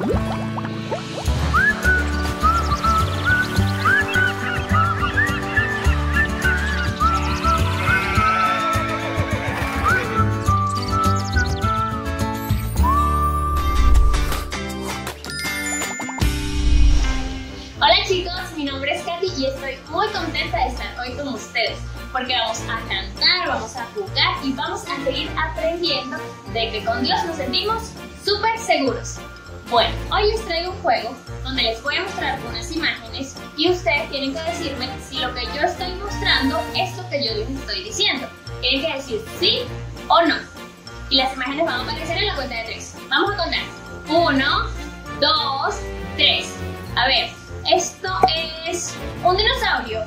Hola chicos, mi nombre es Katy y estoy muy contenta de estar hoy con ustedes porque vamos a cantar, vamos a jugar y vamos a seguir aprendiendo de que con Dios nos sentimos súper seguros. Bueno, hoy les traigo un juego donde les voy a mostrar unas imágenes y ustedes tienen que decirme si lo que yo estoy mostrando es lo que yo les estoy diciendo. Tienen que decir sí o no. Y las imágenes van a aparecer en la cuenta de 3. Vamos a contar. 1, 2, 3. A ver. ¿Esto es un dinosaurio?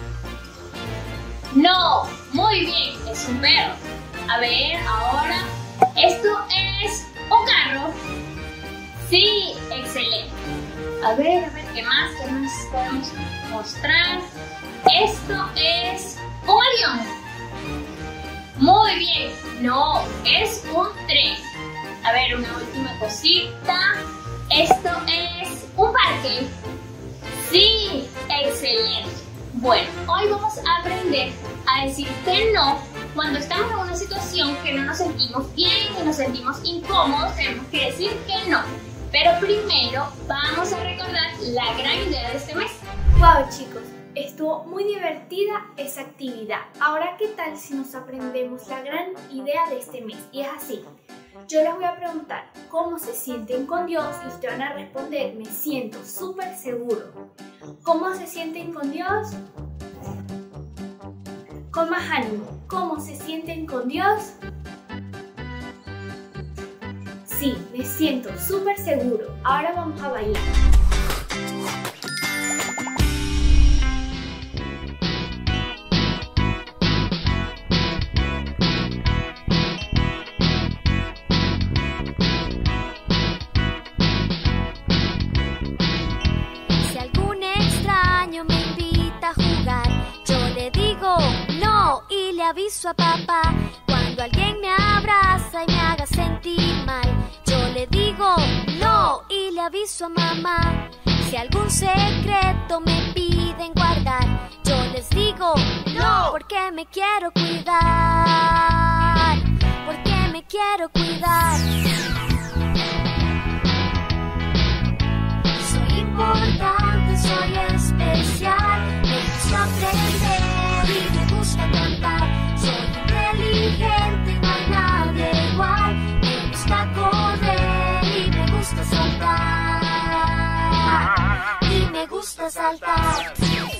No, muy bien, es un perro. A ver, ahora, ¿esto es un carro? Sí, excelente. A ver, ¿qué más podemos mostrar? ¿Esto es un avión? Muy bien, no, es un tren. A ver, una última cosita. ¿Esto es un parque? Sí, excelente. Bueno, hoy vamos a aprender a decir que no cuando estamos en una situación que no nos sentimos bien, que nos sentimos incómodos, tenemos que decir que no. Pero primero vamos a recordar la gran idea de este mes. Wow chicos, estuvo muy divertida esa actividad. Ahora, ¿qué tal si nos aprendemos la gran idea de este mes? Y es así. Yo les voy a preguntar cómo se sienten con Dios y ustedes van a responder, me siento súper seguro. ¿Cómo se sienten con Dios? Con más ánimo. ¿Cómo se sienten con Dios? Sí, me siento súper seguro. Ahora vamos a bailar. Aviso a papá cuando alguien me abraza y me haga sentir mal. Yo le digo no y le aviso a mamá. Si algún secreto me piden guardar, yo les digo no porque me quiero cuidar. Porque me quiero cuidar. Soy importante, soy especial. Me gusta aprender y me gusta cantar. Soy inteligente y no hay nadie igual. Me gusta correr y me gusta saltar. Y me gusta saltar.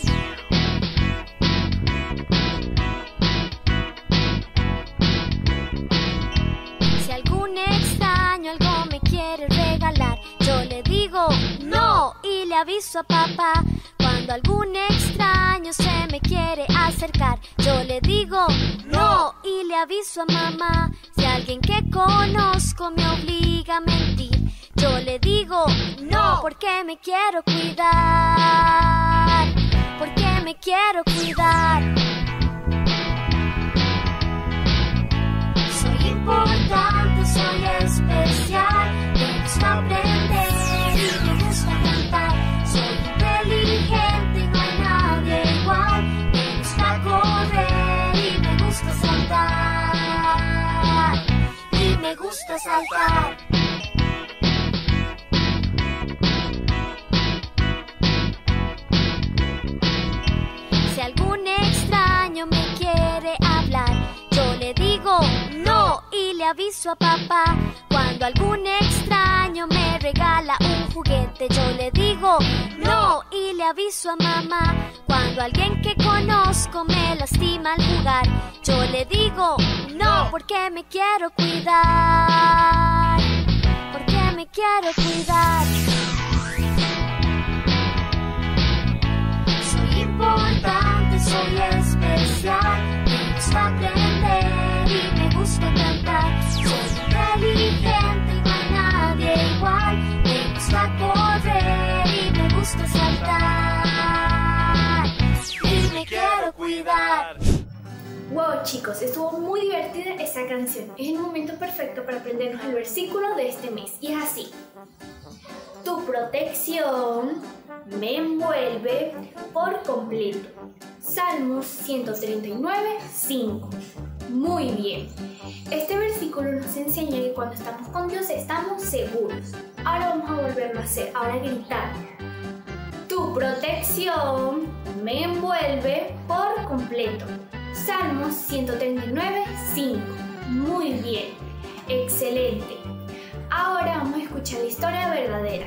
Si algún extraño algo me quiere regalar, yo le digo no y le aviso a papá. Cuando algún extraño se me quiere acercar, yo le digo no y le aviso a mamá. Si alguien que conozco me obliga a mentir, yo le digo no porque me quiero cuidar. Porque me quiero cuidar. Soy importante, soy especial. Me gusta aprender y me gusta cantar. Soy inteligente y no hay nadie igual. Me gusta correr y me gusta saltar. Y me gusta saltar. Si algún extraño me quiere hablar, yo le digo no y le aviso a papá. Cuando algún extraño me regala un juguete, yo le digo no y le aviso a mamá. Cuando alguien que conozco me lastima al jugar, yo le digo no porque me quiero cuidar. Porque me quiero cuidar. Soy importante, soy especial. Me gusta aprender y me gusta cantar. Soy inteligente y no hay nadie igual. Me gusta correr y me gusta saltar. Y me quiero cuidar. Wow Wow, chicos, estuvo muy divertida esa canción. Es el momento perfecto para aprendernos el versículo de este mes. Y es así. Tu protección me envuelve por completo. Salmos 139, 5. Muy bien. Este versículo nos enseña que cuando estamos con Dios estamos seguros. Ahora vamos a volverlo a hacer. Ahora gritar. Tu protección me envuelve por completo. Salmos 139, 5. Muy bien. Excelente. Ahora vamos a escuchar la historia verdadera.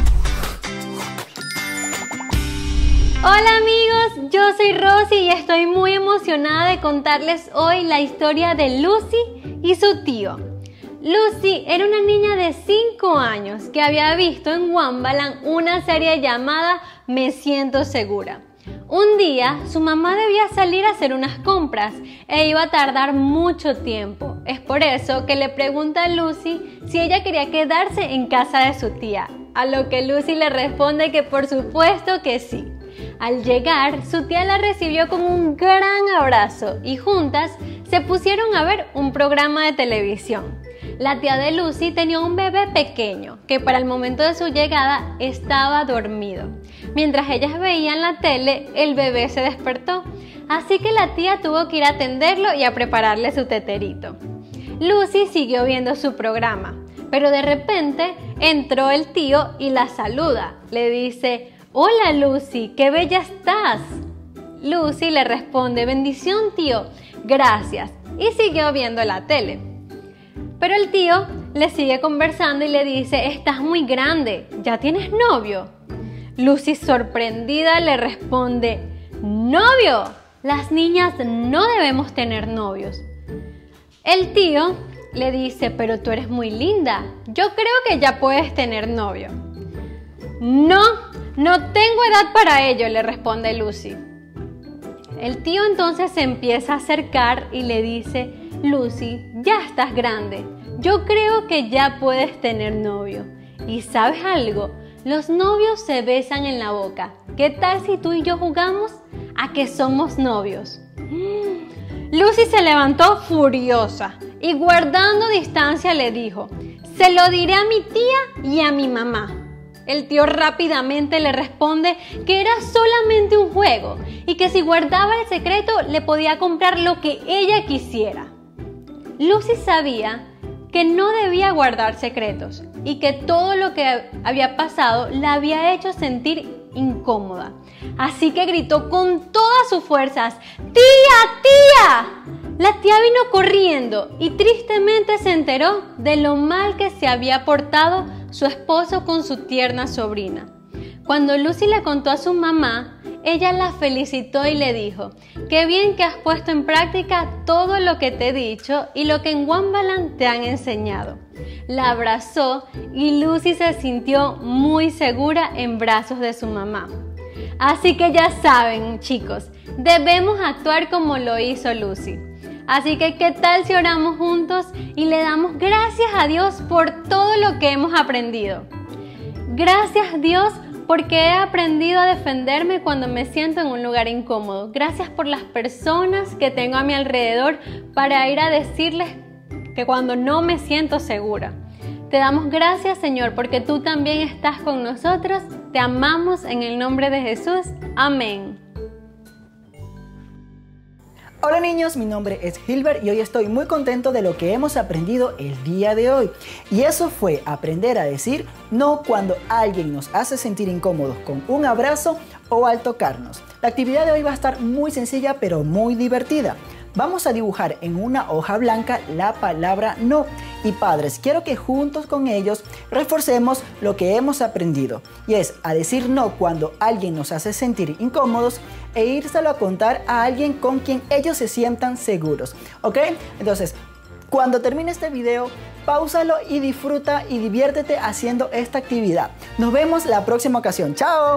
Hola amigos, yo soy Rosy y estoy muy emocionada de contarles hoy la historia de Lucy y su tío. Lucy era una niña de 5 años que había visto en Wonderland una serie llamada Me Siento Segura. Un día su mamá debía salir a hacer unas compras e iba a tardar mucho tiempo. Es por eso que le pregunta a Lucy si ella quería quedarse en casa de su tía, a lo que Lucy le responde que por supuesto que sí. Al llegar, su tía la recibió con un gran abrazo y juntas se pusieron a ver un programa de televisión. La tía de Lucy tenía un bebé pequeño que para el momento de su llegada estaba dormido. Mientras ellas veían la tele, el bebé se despertó, así que la tía tuvo que ir a atenderlo y a prepararle su teterito. Lucy siguió viendo su programa, pero de repente entró el tío y la saluda. Le dice: «Hola Lucy, qué bella estás». Lucy le responde: «Bendición tío, gracias», y siguió viendo la tele. Pero el tío le sigue conversando y le dice: «Estás muy grande, ¿ya tienes novio?». Lucy, sorprendida, le responde: «¿Novio? Las niñas no debemos tener novios». El tío le dice: «Pero tú eres muy linda, yo creo que ya puedes tener novio». «No tengo edad para ello», le responde Lucy. El tío entonces se empieza a acercar y le dice: «Lucy, ya estás grande, yo creo que ya puedes tener novio. ¿Y sabes algo? Los novios se besan en la boca. ¿Qué tal si tú y yo jugamos a que somos novios?». Lucy se levantó furiosa y guardando distancia le dijo: «Se lo diré a mi tía y a mi mamá». El tío rápidamente le responde que era solamente un juego y que si guardaba el secreto le podía comprar lo que ella quisiera. Lucy sabía que no debía guardar secretos y que todo lo que había pasado la había hecho sentir incómoda. Así que gritó con todas sus fuerzas: «¡Tía, tía!». La tía vino corriendo y tristemente se enteró de lo mal que se había portado su esposo con su tierna sobrina. Cuando Lucy le contó a su mamá, ella la felicitó y le dijo: «Qué bien que has puesto en práctica todo lo que te he dicho y lo que en Wonderland te han enseñado». La abrazó y Lucy se sintió muy segura en brazos de su mamá. Así que ya saben, chicos, debemos actuar como lo hizo Lucy. Así que, ¿qué tal si oramos juntos y le damos gracias a Dios por todo lo que hemos aprendido? Gracias, Dios, porque he aprendido a defenderme cuando me siento en un lugar incómodo. Gracias por las personas que tengo a mi alrededor para ir a decirles que cuando no me siento segura. Te damos gracias, Señor, porque tú también estás con nosotros. Te amamos en el nombre de Jesús. Amén. Hola niños, mi nombre es Gilbert y hoy estoy muy contento de lo que hemos aprendido el día de hoy. Y eso fue aprender a decir no cuando alguien nos hace sentir incómodos con un abrazo o al tocarnos. La actividad de hoy va a estar muy sencilla pero muy divertida. Vamos a dibujar en una hoja blanca la palabra no. Y padres, quiero que juntos con ellos reforcemos lo que hemos aprendido. Y es a decir no cuando alguien nos hace sentir incómodos e írselo a contar a alguien con quien ellos se sientan seguros. ¿Ok? Entonces, cuando termine este video, páusalo y disfruta y diviértete haciendo esta actividad. Nos vemos la próxima ocasión. ¡Chao!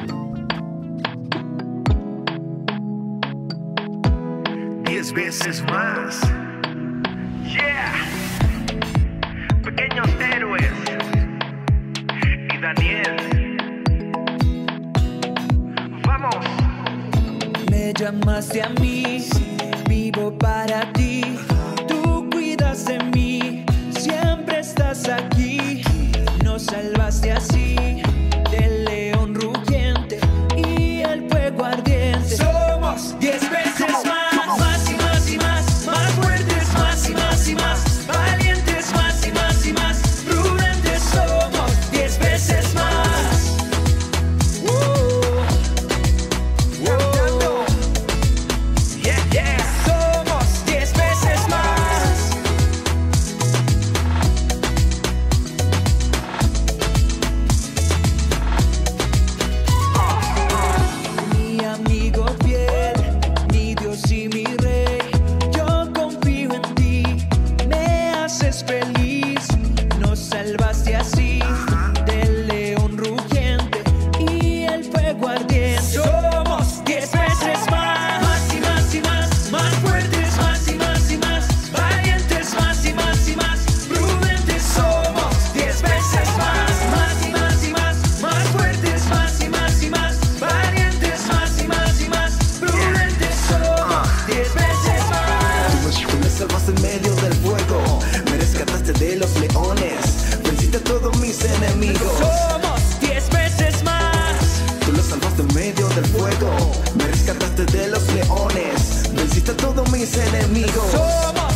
10 veces más. Yeah. Pequeños héroes y Daniel. Vamos. Me llamaste a mí, vivo vivo para ti. Tú cuidas de mí, siempre estás aquí. Nos salvaste así del león rugiente y el fuego ardiente. Somos 10 veces más, más y más y más, más fuertes, más y más y más, valientes, más y más y más, prudentes. Somos 10 veces más. Yeah, yeah. Somos 10 veces más. Mi amigo fiel, mi Dios y mi Rey, yo confío en ti, me haces feliz, nos salvaste así del león rugiente y el fuego ardiente. Somos 10 veces más, más y más y más, más fuertes, más y más y más, valientes, más y más y más, prudentes. Somos 10 veces más, más y más y más, más fuertes, más y más y más, valientes, más y más y más, prudentes. Somos 10 veces más. Tú me salvaste en medio del fuego, me rescataste de los leones, venciste a todos mis enemigos. Somos 10 veces más. Tú lo salvaste en medio del fuego, me rescataste de los leones, venciste a todos mis enemigos. Somos